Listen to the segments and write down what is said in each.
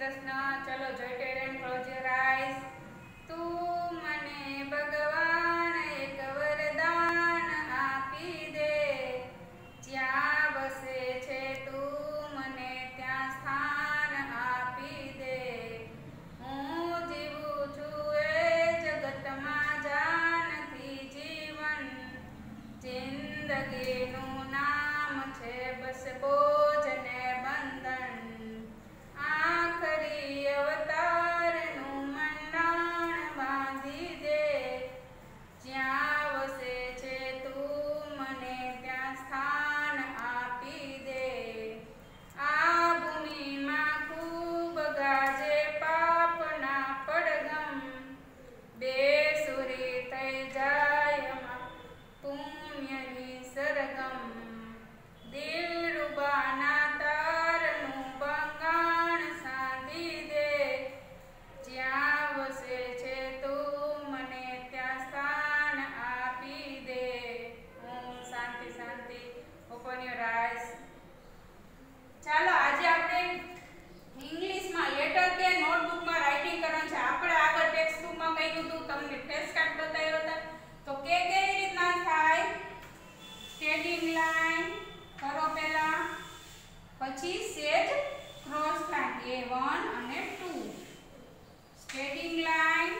कृष्ण। चलो joint and close your eyes. તું મને ભગવાન એક વરદાન આપી દે, જ્યાં વસે છે તું મને ત્યાં સ્થાન આપી દે। હું જીવું છું એ જગતમાં જાનથી જીવન, જિંદગીનું નામ છે બસ બોજ ને બંધન। આખરી અવતારનું મંડાણ બાંધી દે, જ્યાં વસે છે તું મને ત્યાં સ્થાન આપી દે। આ ભૂમિમાં ખૂબ ગાજે પાપના પડઘમ, બેસુરી થઈ જાય પુણ્યની સરગમ। દિલરૂબાના તારનું બંગાણ સાંધી દે, જ્યાં વસે છે તું મને ત્યાં સ્થાન આપી દે। ઓમ શાંતિ શાંતિ। Open your eyes. ચાલો આજે આપણે ઇંગ્લિશમાં લેટર કે નોટબુકમાં રાઇટિંગ કરવાનું છે। આપણે આગળ ટેક્સ્ટ બુકમાં કહ્યું હતું, તમને ફ્લેશ કાર્ડ બતાવ્યો હતા, તો કેવી રીતના થાય? સ્ટેન્ડિંગ લાઈન કરો પહેલા, પછી સેજ ક્રોસ લાઈન A1 અને 2, સ્ટેન્ડિંગ લાઈન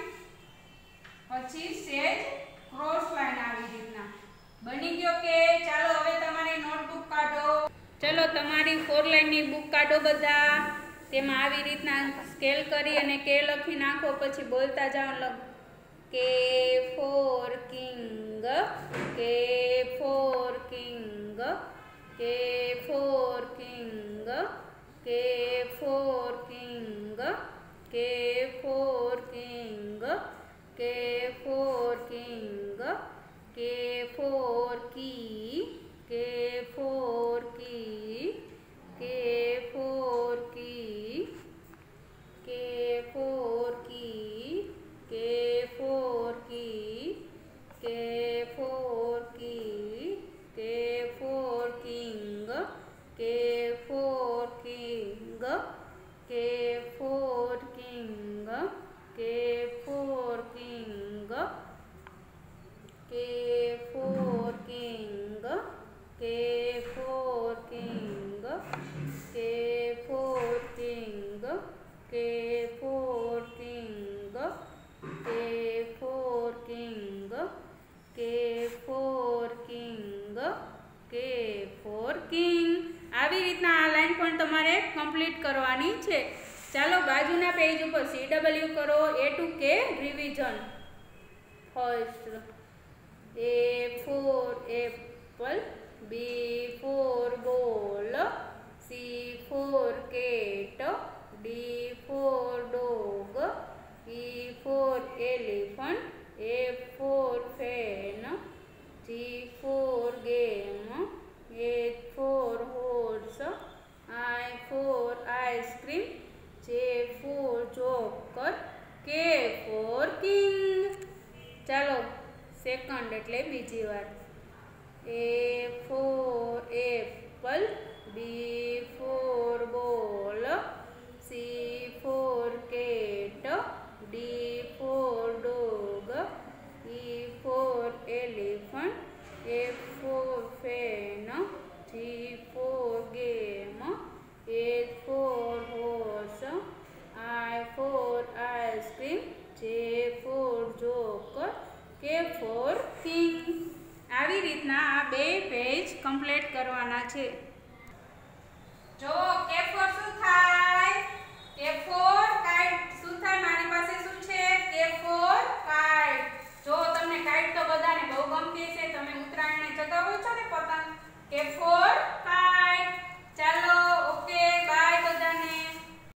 પછી સેજ ક્રોસ લાઈન, આવી રીતના બની ગયો કે? ચાલો હવે તમારી નોટબુક કાઢો। ચલો તમારી 4 લાઈનની બુક કાઢો બધા। તેમાં આવી રીતના સ્કેલ કરી અને કે લખી નાખો, પછી બોલતા જાઓ। K for king, K for king, K for king, K for king, K for king, K for king, K for key, K for key, K for key, K for key, K for key, K for key, K for king, K for king, K for king, K for king, K for king, K for king, K for king, K for king, K for king, K for king, K for king। આવી રીતના આ line પણ તમારે complete કરવાની છે। ચાલો બાજુના page ઉપર CW કરો, A to K revision. First A for apple, B for ball, C for cat, D for dog, E for elephant, F for fan, G for game, H for horse, I for ice cream, J for joker, K for king। ચાલો second એટલે બીજી વાર। A for apple, B for ball, C for cat, D for dog, E for elephant, F for fan, G for game, H for horse, I for ice cream, J for joker, K for king। આવી રીતના આ બે page complete કરવાના છે। જો K for શું થાય? K for kite શું થાય? મારી પાસે શું છે? K for kite। જો તમને કાઇટ તો બધાને બહુ ગમતી છે, તમે ઉત્તરાયણને ચગાવો છો ને પતંગ। K for kite। ચાલો ઓકે બાય।